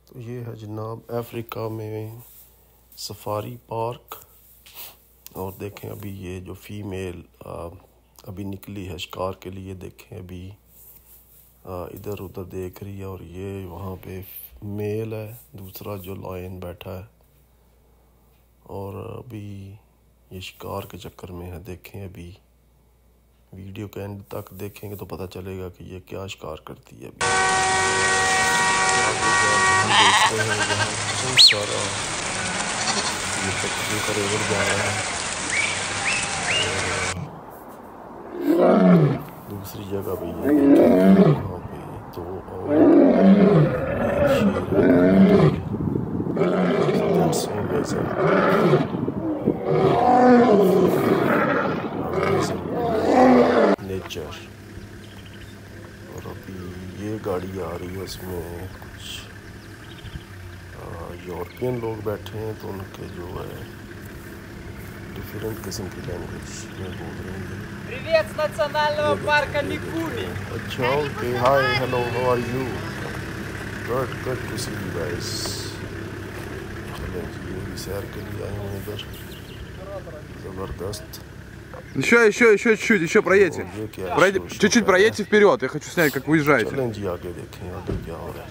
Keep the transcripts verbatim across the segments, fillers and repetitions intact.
तो ये है जनाब अफ्रीका में सफारी पार्क। और देखें अभी ये जो फीमेल अभी निकली है शिकार के लिए, देखें अभी इधर उधर देख रही है। और ये वहाँ पे मेल है, दूसरा जो लायन बैठा है। और अभी ये शिकार के चक्कर में है। देखें अभी वीडियो के एंड तक देखेंगे तो पता चलेगा कि ये क्या शिकार करती है। अभी हम देख रहे हैं यहाँ बहुत सारा ये पक्षियों का रेवड़ जा रहा है। और दूसरी जगह भी ये देखें, वहाँ पे दो और नील शेर नेचर। और अभी ये गाड़ी आ रही है, इसमें कुछ यूरोपियन लोग बैठे हैं, तो उनके जो है डिफरेंट किस्म की लैंग्वेज में बोल रहे हैं। Привет с национального парка Микуми. अच्छा, okay, hi, hello, how are you? Good good to see you guys. चलें जी, ये भी सैर के लिए आए हैं इधर, ज़बरदस्त। Еще, еще, еще чуть-чуть, еще проедьте. Пройди, чуть-чуть проедьте вперед, я хочу снять, как вы уезжаете. चलें जी, आगे देखें आगे क्या हो रहा है।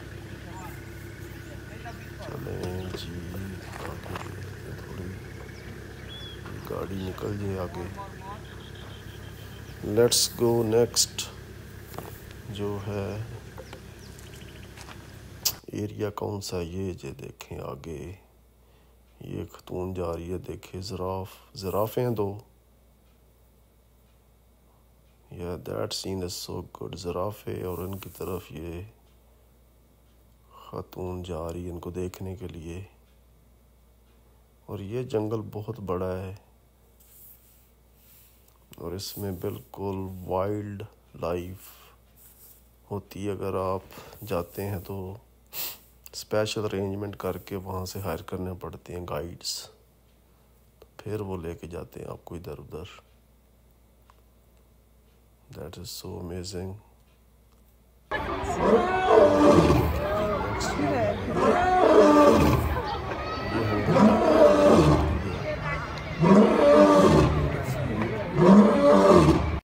चलें जी आगे, थोड़ी गाड़ी निकल जाए आगे। Let's go next. जो है एरिया कौन सा ये जे देखें आगे, ये खतून जा रही है, देखें ज़राफ ज़राफ़े हैं दो। Yeah that scene is so good. ज़राफ़े और इनकी तरफ ये खातून जा रही है इनको देखने के लिए। और ये जंगल बहुत बड़ा है और इसमें बिल्कुल वाइल्ड लाइफ होती है। अगर आप जाते हैं तो स्पेशल अरेंजमेंट करके वहाँ से हायर करने पड़ते हैं गाइड्स, तो फिर वो लेके जाते हैं आपको इधर उधर। That is so amazing.